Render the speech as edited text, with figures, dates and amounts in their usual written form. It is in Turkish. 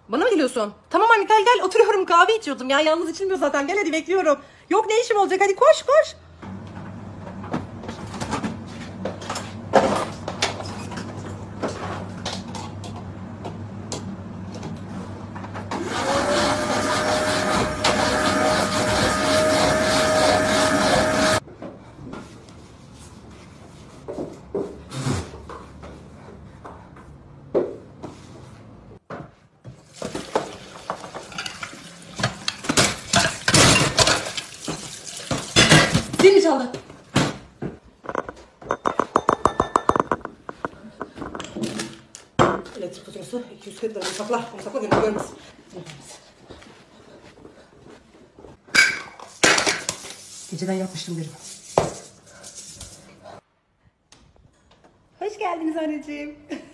Bana mı geliyorsun? Tamam anne gel gel, oturuyorum, kahve içiyordum ya. Yalnız içilmiyor zaten, gel hadi, bekliyorum. Yok ne işim olacak, hadi koş koş. Zil mi çaldı? Elektrik faturası 240 lira. Sakla, sakla, gönül görmez. Geceden yapmıştım derim. Hoş geldiniz anneciğim.